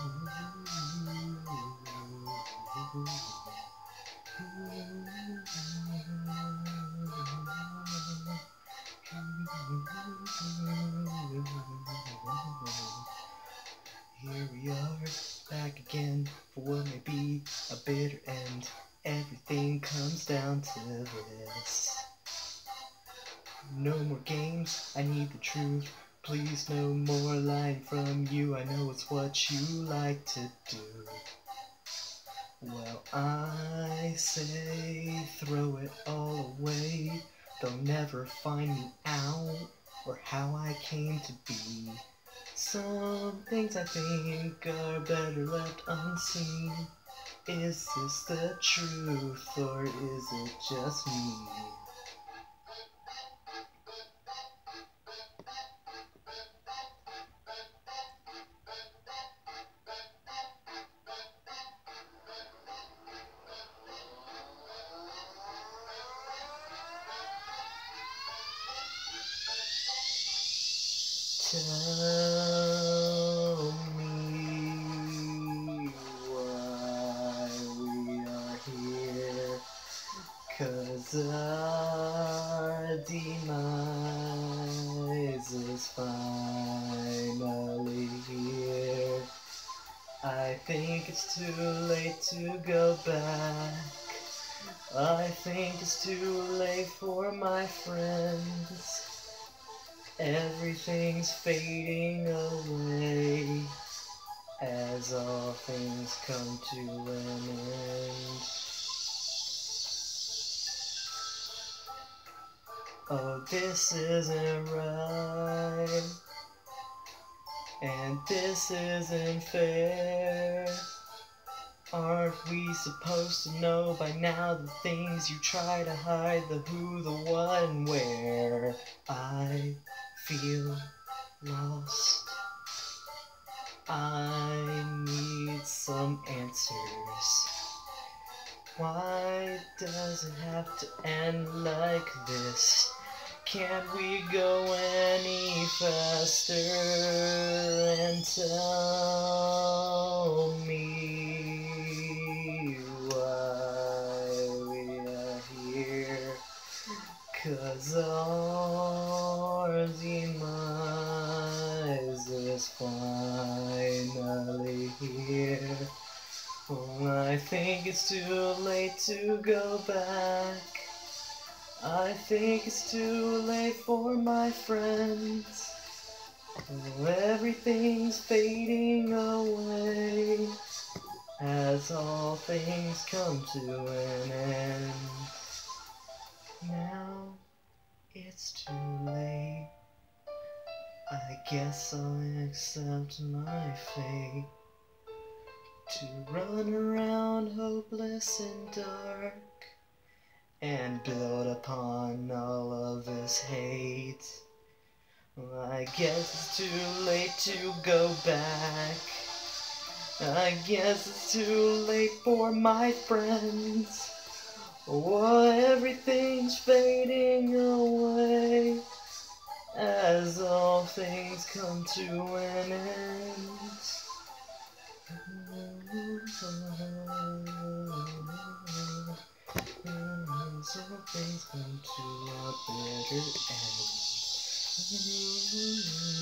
Here we are, back again, for what may be a bitter end. Everything comes down to this. No more games, I need the truth. Please no more lying from you. I know it's what you like to do. Well, I say throw it all away. They'll never find me out or how I came to be. Some things I think are better left unseen. Is this the truth or is it just me? Tell me why we are here, 'cause our demise is finally here. I think it's too late to go back. I think it's too late for my friends. Everything's fading away as all things come to an end. Oh, this isn't right, and this isn't fair. Aren't we supposed to know by now the things you try to hide, the who, the what, and where? I feel lost. I need some answers. Why does it have to end like this? Can't we go any faster and tell me why we are here? 'Cause our demise is finally here. Oh, I think it's too late to go back. I think it's too late for my friends. Oh, everything's fading away as all things come to an end. Now it's too late. I guess I'll accept my fate to run around hopeless and dark and build upon all of this hate. I guess it's too late to go back. I guess it's too late for my friends. Oh, everything's fading away as all things come to an end. So things come to a better end.